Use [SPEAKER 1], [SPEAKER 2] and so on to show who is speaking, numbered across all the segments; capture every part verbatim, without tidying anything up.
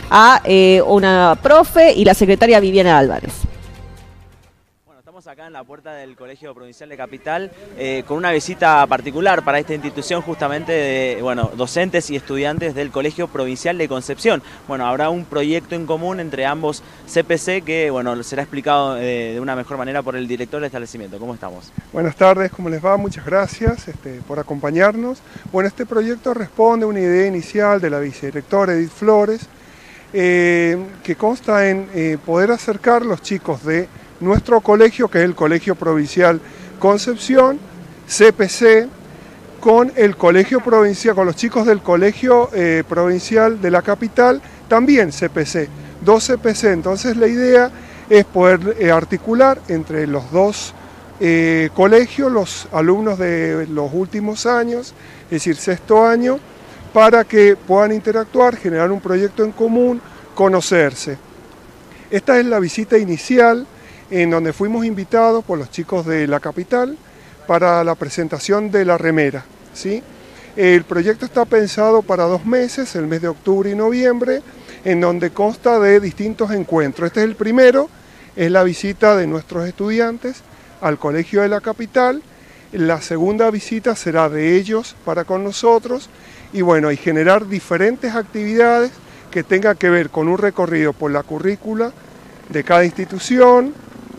[SPEAKER 1] a eh, una profe y la secretaria Viviana Álvarez.
[SPEAKER 2] Estamos acá en la puerta del Colegio Provincial de Capital eh, con una visita particular para esta institución justamente de bueno, docentes y estudiantes del Colegio Provincial de Concepción. Bueno, habrá un proyecto en común entre ambos C P C que bueno, será explicado eh, de una mejor manera por el director del establecimiento. ¿Cómo estamos?
[SPEAKER 3] Buenas tardes, ¿cómo les va? Muchas gracias este, por acompañarnos. Bueno, este proyecto responde a una idea inicial de la vicedirectora Edith Flores eh, que consta en eh, poder acercar los chicos de nuestro colegio, que es el Colegio Provincial Concepción, C P C, con el Colegio Provincial, con los chicos del Colegio eh, Provincial de la Capital, también C P C, dos C P C. Entonces la idea es poder eh, articular entre los dos eh, colegios, los alumnos de los últimos años, es decir, sexto año, para que puedan interactuar, generar un proyecto en común, conocerse. Esta es la visita inicial, en donde fuimos invitados por los chicos de la capital para la presentación de la remera, ¿sí? El proyecto está pensado para dos meses, el mes de octubre y noviembre, en donde consta de distintos encuentros. Este es el primero, es la visita de nuestros estudiantes al colegio de la capital. La segunda visita será de ellos para con nosotros y bueno, y generar diferentes actividades que tengan que ver con un recorrido por la currícula de cada institución,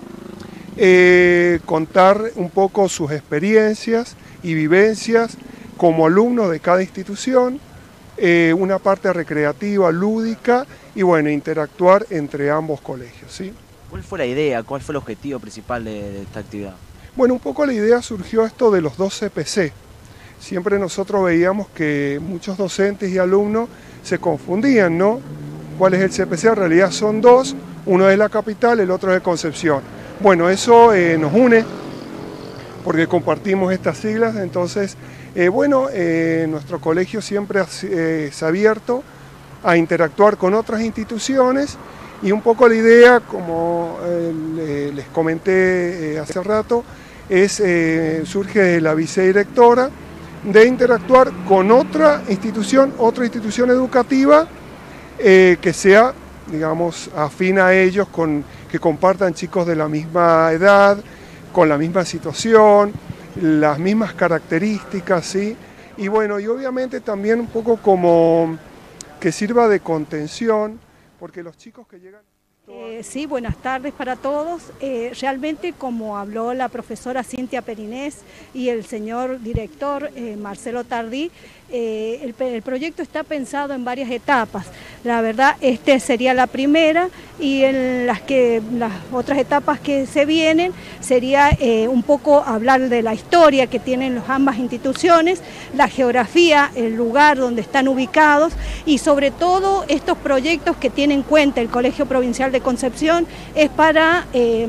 [SPEAKER 3] Eh, contar un poco sus experiencias y vivencias como alumnos de cada institución, eh, una parte recreativa, lúdica y bueno, interactuar entre ambos colegios, ¿sí?
[SPEAKER 2] ¿Cuál fue la idea? ¿Cuál fue el objetivo principal de, de esta actividad?
[SPEAKER 3] Bueno, un poco la idea surgió esto de los dos C P C. Siempre nosotros veíamos que muchos docentes y alumnos se confundían, ¿no? ¿Cuál es el C P C? En realidad son dos, uno es la capital, el otro es de Concepción. Bueno, eso eh, nos une porque compartimos estas siglas, entonces, eh, bueno, eh, nuestro colegio siempre eh, se ha abierto a interactuar con otras instituciones y un poco la idea, como eh, les comenté eh, hace rato, es, eh, surge de la vicedirectora de interactuar con otra institución, otra institución educativa eh, que sea, digamos, afín a ellos, con, que compartan chicos de la misma edad, con la misma situación, las mismas características, ¿sí? Y bueno, y obviamente también un poco como que sirva de contención, porque los chicos que llegan...
[SPEAKER 4] Eh, sí, buenas tardes para todos. Eh, realmente, como habló la profesora Cintia Perinés y el señor director eh, Marcelo Tardí, eh, el, el proyecto está pensado en varias etapas. La verdad, esta sería la primera y en las, que, las otras etapas que se vienen sería eh, un poco hablar de la historia que tienen las ambas instituciones, la geografía, el lugar donde están ubicados y sobre todo estos proyectos que tiene en cuenta el Colegio Provincial de Concepción es para eh,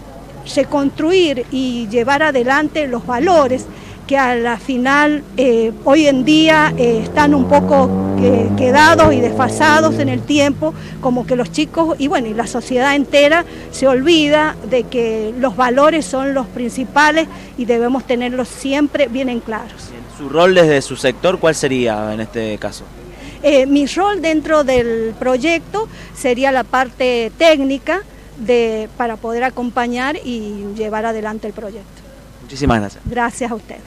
[SPEAKER 4] reconstruir y llevar adelante los valores que a la final eh, hoy en día eh, están un poco eh, quedados y desfasados en el tiempo, como que los chicos y bueno y la sociedad entera se olvida de que los valores son los principales y debemos tenerlos siempre bien en claros.
[SPEAKER 2] ¿Su rol desde su sector cuál sería en este caso?
[SPEAKER 4] Eh, mi rol dentro del proyecto sería la parte técnica de, para poder acompañar y llevar adelante el proyecto.
[SPEAKER 2] Muchísimas gracias.
[SPEAKER 4] Gracias a ustedes.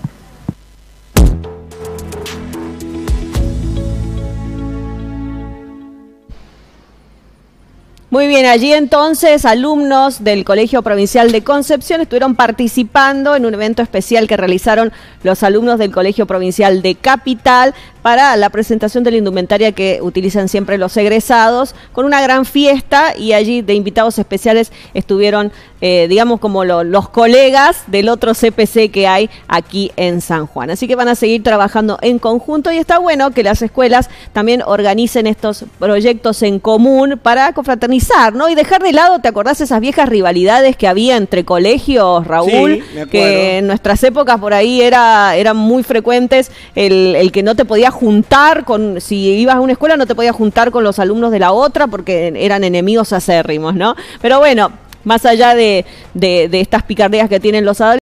[SPEAKER 1] Muy bien, allí entonces alumnos del Colegio Provincial de Concepción estuvieron participando en un evento especial que realizaron los alumnos del Colegio Provincial de Capital para la presentación de la indumentaria que utilizan siempre los egresados, con una gran fiesta y allí de invitados especiales estuvieron, eh, digamos, como lo, los colegas del otro C P C que hay aquí en San Juan. Así que van a seguir trabajando en conjunto y está bueno que las escuelas también organicen estos proyectos en común para confraternizar, ¿no? Y dejar de lado, ¿te acordás esas viejas rivalidades que había entre colegios, Raúl?
[SPEAKER 3] Sí,
[SPEAKER 1] que en nuestras épocas por ahí era, eran muy frecuentes el, el que no te podías juntar con, si ibas a una escuela no te podías juntar con los alumnos de la otra porque eran enemigos acérrimos, ¿no? Pero bueno, más allá de, de, de estas picardías que tienen los adolescentes,